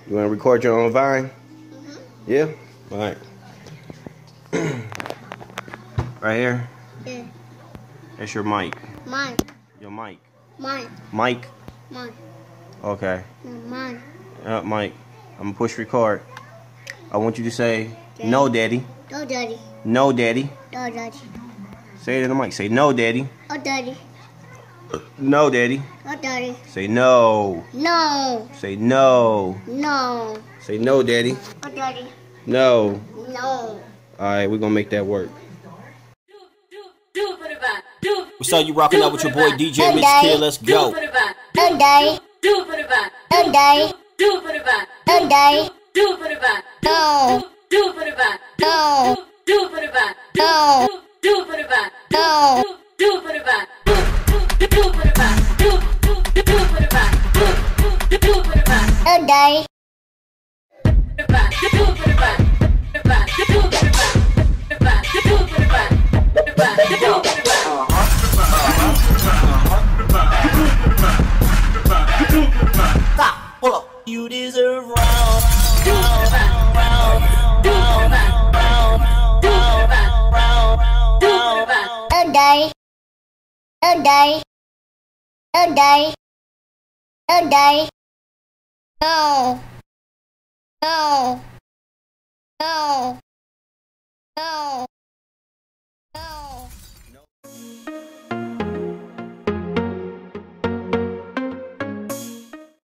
You want to record your own Vine? Yeah? All right. Right here? Yeah. That's your mic. Mine. Your mic. Mine. Mic? Mine. Okay. No, mine. Mic. I'm going to push record. I want you to say, Daddy. no, Daddy. No, Daddy. No, Daddy. No, Daddy. Say it in the mic. Say, no, Daddy. No, Daddy. No, Daddy. No, Daddy. Say, no. No. Say, no. No. Say, no, Daddy. No, Daddy. No. No. All right, we're going to make that work. What's up? You rocking out with your boy DJ Mix Kid. Let's go. No, Daddy. No, Daddy. No, Daddy. No. No. No. No, Daddy. Stop. Pull up. You deserve round. No, Daddy. No, Daddy. No, Daddy. No, Daddy. No. No.